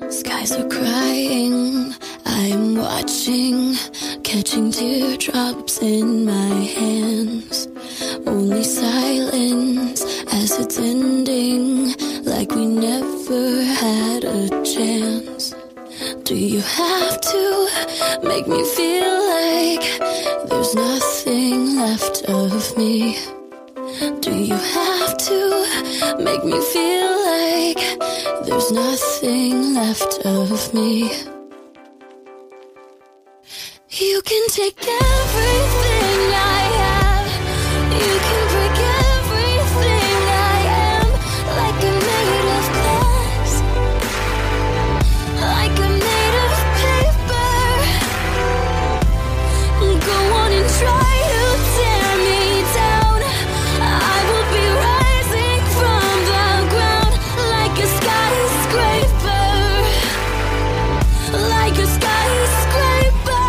Skies are crying, I'm watching, catching teardrops in my hands. Only silence as it's ending, like we never had a chance. Do you have to make me feel like there's nothing left of me? Do you have to make me feel like there's nothing left of me? You can take everything I have, you can break everything I am, like I'm made of glass, like I'm made of paper. Go on and try to tear me down, I will be rising from the ground, like a skyscraper, like a skyscraper.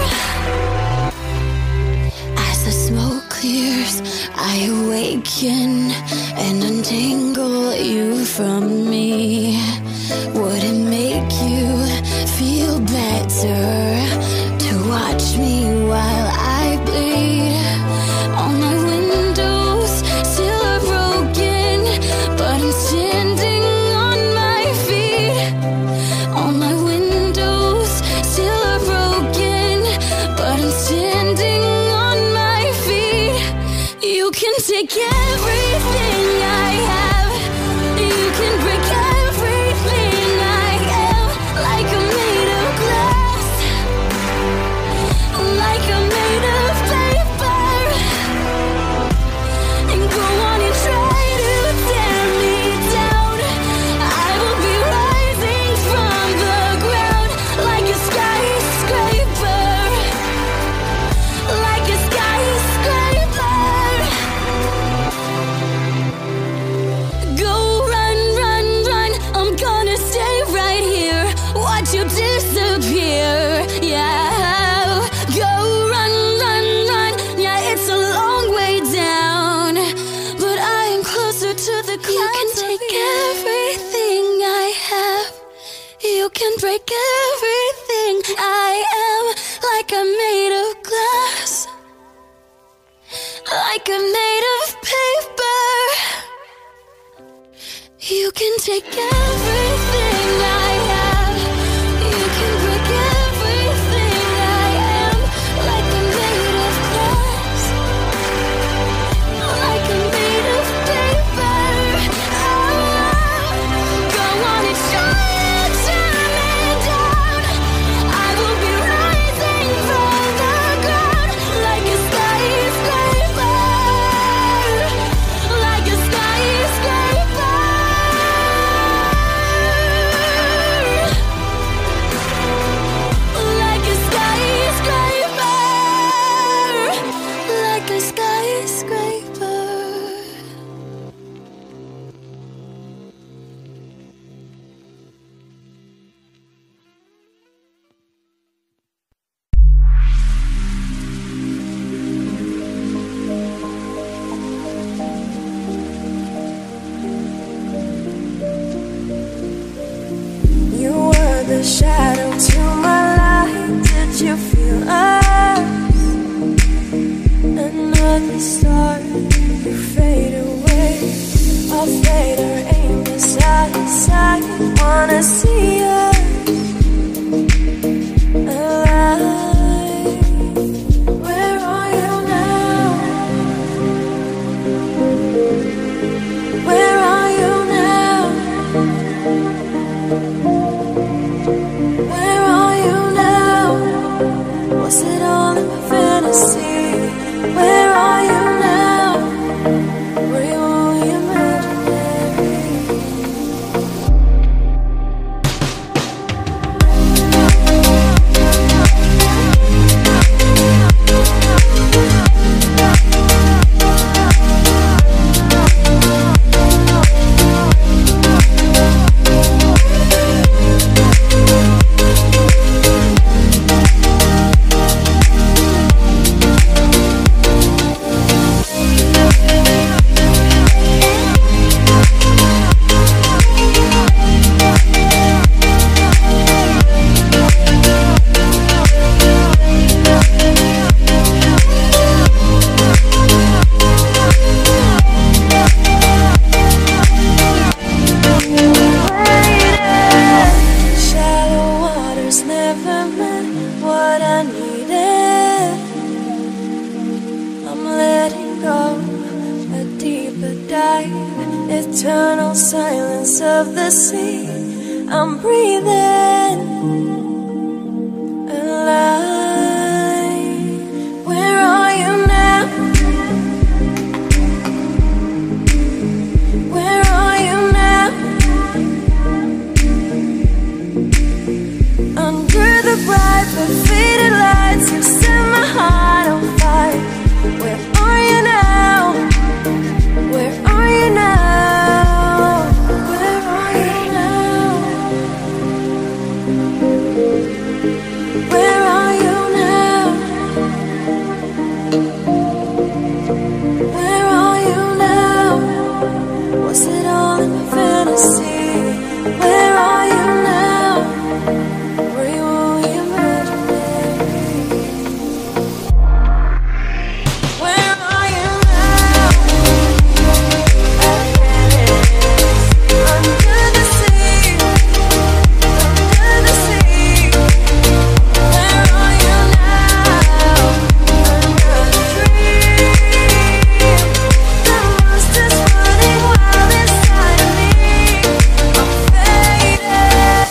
As the smoke clears, I awaken and untangle you from me. Would it make you feel better to watch me while I bleed? All my windows still are broken, but I'm standing on my feet. All my windows still are broken, but I'm standing on my feet. You can take everything I have, you can break everything I am, like I'm made of glass, like I'm made of paper. And go on and try to tear me down, I will be rising from the ground, like a skyscraper, like a skyscraper. Go run, run, run, I'm gonna stay right here, watch you disappear, yeah. Go run, run, run, yeah, it's a long way down, but I am closer to the clouds. You can take everything I have, you can break everything I am, like I'm made of glass, like I'm made of paper. You can take everything I have, you can break everything I am, like I'm made of glass, like I'm made of paper. Go on and try to tear me down, I will be rising from the ground, like a skyscraper, like a skyscraper. eternal silence of the sea. I'm breathing alive. Where are you now? Where are you now? Under the bright but faded lights, you set my heart on fire. Where are you now? Where are you now? Where are you now? Where are you now? Where are you now? Was it all in my fantasy? Where are you now? Were you only imaginary? Where are you now? Under the sea, under the sea. Where are you now? Under the dream. The monster's running wild inside of me. I'm faded,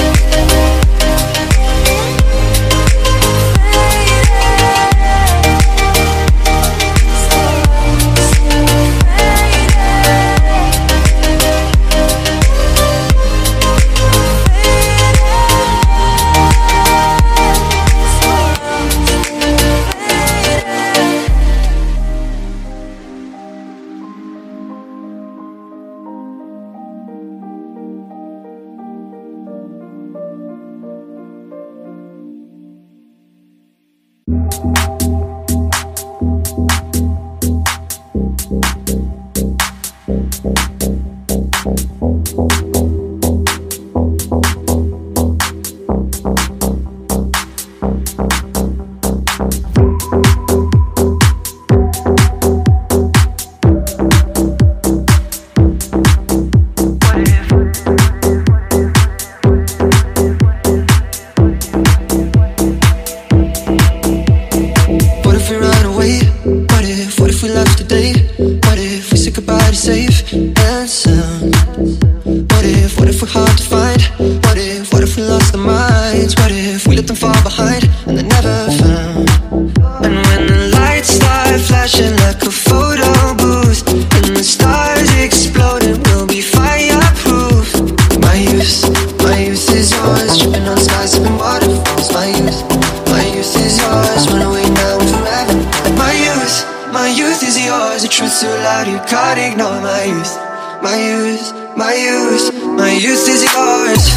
my youth is yours.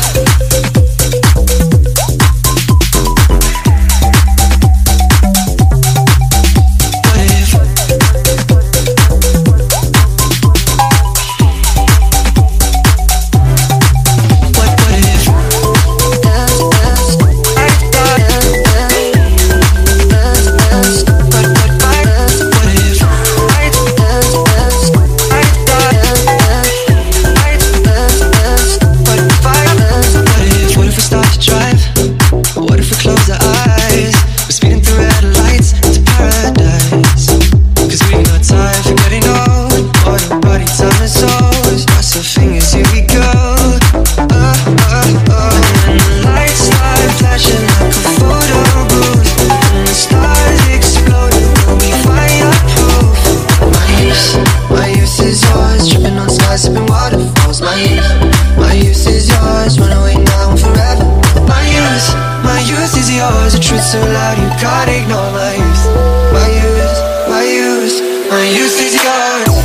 My youth is yours.